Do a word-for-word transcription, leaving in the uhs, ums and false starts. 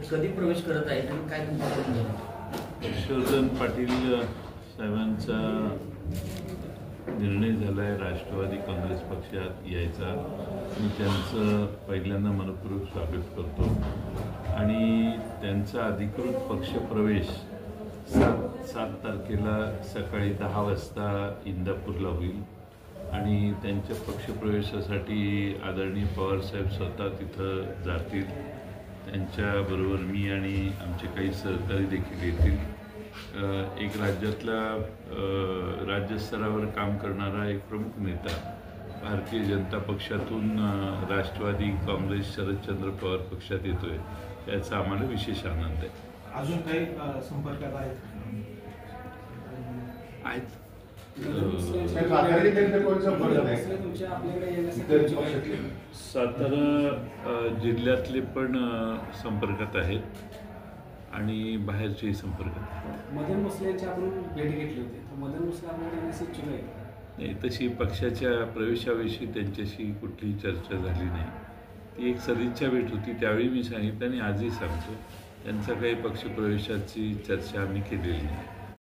कधी प्रवेश करत आहेत आणि काय तुमचं? हर्षवर्धन पाटील साहेबांचा निर्णय झाला आहे राष्ट्रवादी काँग्रेस पक्षात यायचा. मी त्यांचं पहिल्यांदा मनपूर्वक स्वागत करतो आणि त्यांचा अधिकृत पक्षप्रवेश सात सात तारखेला सकाळी दहा वाजता इंदापूरला होईल आणि त्यांच्या पक्षप्रवेशासाठी आदरणीय पवारसाहेब स्वतः तिथं जातील. त्यांच्याबरोबर मी आणि आमचे काही सहकारी देखील येतील. एक राज्यातला राज्यस्तरावर काम करणारा एक प्रमुख नेता भारतीय जनता पक्षातून राष्ट्रवादी काँग्रेस शरदचंद्र पवार पक्षात येतोय याचा आम्हाला विशेष आनंद आहे. अजून काही संपर्कात आहेत आहेत सातारा जिल्ह्यातले पण संपर्कात आहेत आणि बाहेरचेही संपर्कात आहेत. मदन मुसलेंची आपण भेट घेतली होती, मदन मुसले आपल्याकडे इच्छुक आहे? नाही, तशी पक्षाच्या प्रवेशाविषयी त्यांच्याशी कुठलीही चर्चा झाली नाही. ती एक सदिच्छा भेट होती, त्यावेळी मी सांगितलं आणि आजही सांगतो त्यांचा काही पक्षप्रवेशाची चर्चा आम्ही केलेली नाही.